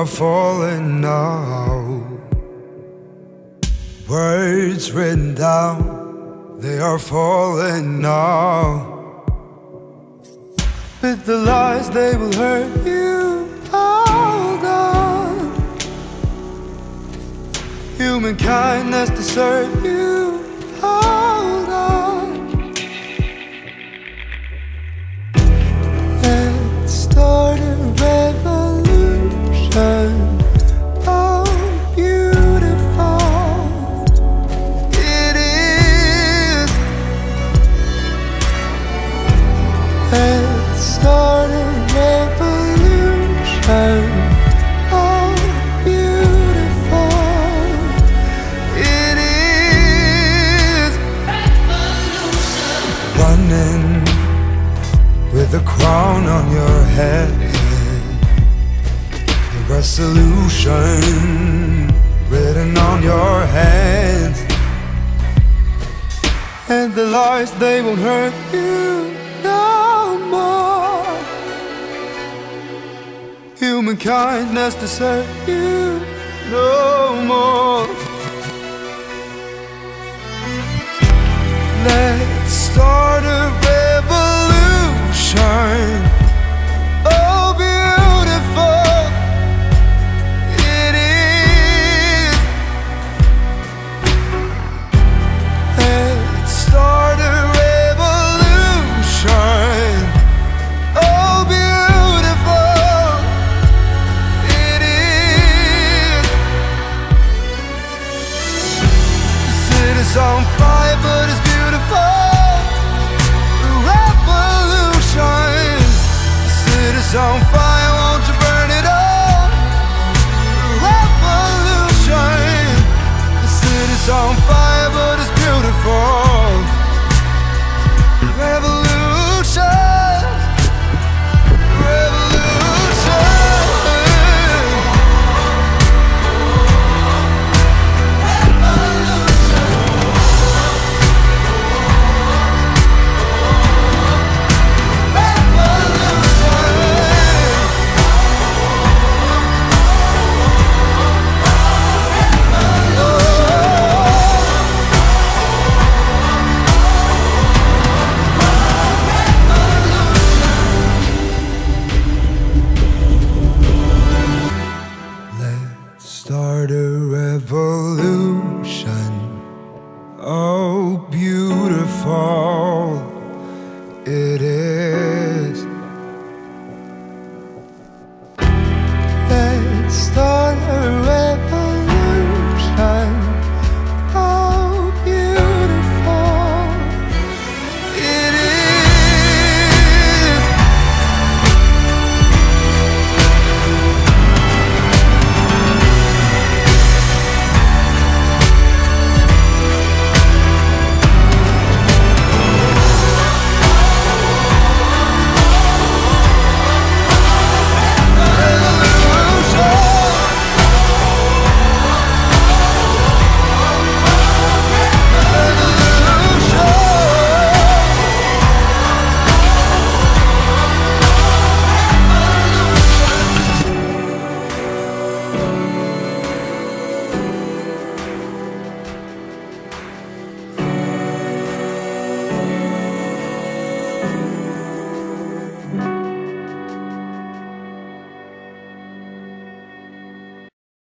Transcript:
are falling now. Words written down, they are falling now. With the lies they will hurt you. Hold on. Human kindness desert you. Hold on. Let's start a revolution. Oh, beautiful it is. Let's start a revolution. Oh, beautiful it is. Running with a crown on your head, a resolution written on your hands, and the lies they won't hurt you no more. Human kindness desert you no more. Let's start a revolution. Oh, beautiful it is. Let's start a revolution. Oh, beautiful it is. The city's on fire, but it's beautiful. On fire, won't you burn it all? Revolution. The city's on fire, but it's beautiful. Revolution. Revolution. Start a revolution. Oh, beautiful.